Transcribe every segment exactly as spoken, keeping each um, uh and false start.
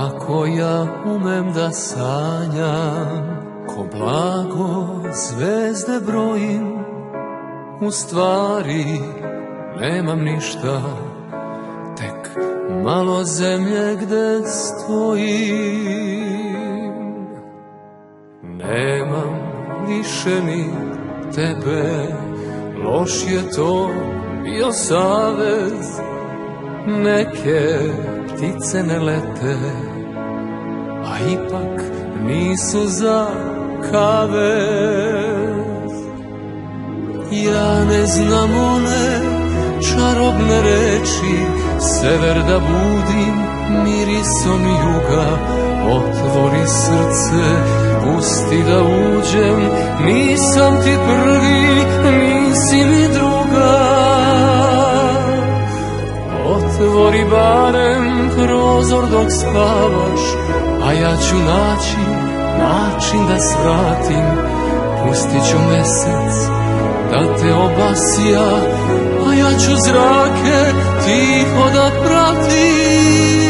Kako ja umem da sanjam, ko blago zvezde brojim, u stvari nemam ništa, tek malo zemlje gde stojim. Nemam više ni tebe, loš je to bio savez, neke ptice ne lete, a ipak nisu za kavez. Ja ne znam one čarobne reči, sever da budim mirisom juga. Otvori srce, pusti da uđem, nisam ti prvi, nisi mi druga. Otvori barem prozor dok spavaš, a ja ću naći način da svratim. Pustit ću mesec da te obasja, a ja ću zrake tiho da pratim.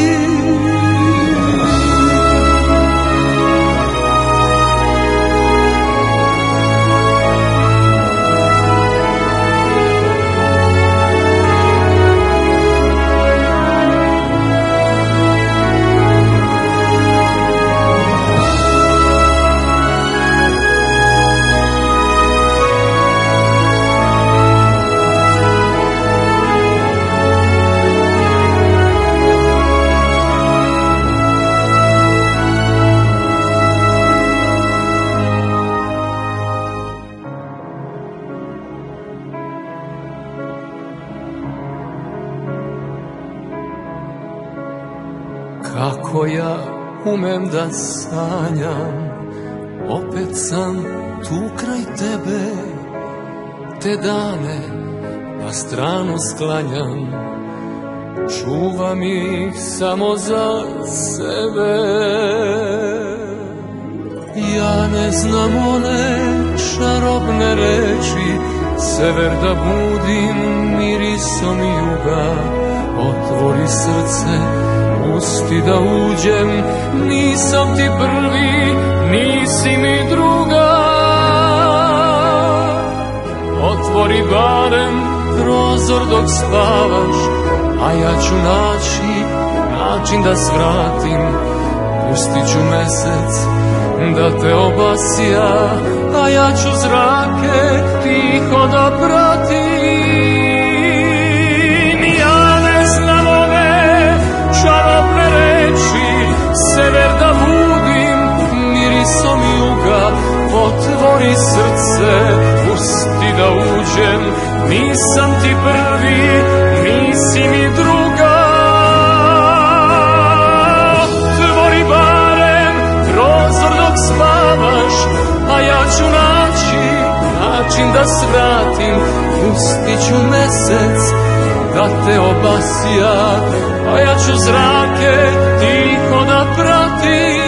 Kako ja umem da sanjam, opet sam tu kraj tebe, te dane na stranu sklanjam, čuvam ih samo za sebe. Ja ne znam one čarobne reči, sever da budim mirisom juga. Otvori srce, pusti da uđem, nisam ti prvi, nisi mi druga. Otvori barem prozor dok spavaš, a ja ću naći način da svratim. Pustit ću mesec da te obasja, a ja ću zrake tiho da pratim. Čarobne reči, sever da budim mirisom juga. Otvori srce, pusti da uđem, nisam ti prvi, nisi mi druga. Otvori barem prozor dok spavaš, a ja ću naći način da svratim. Pustit ću mesec da te obasja, a ja ću zrake tiho da pratim.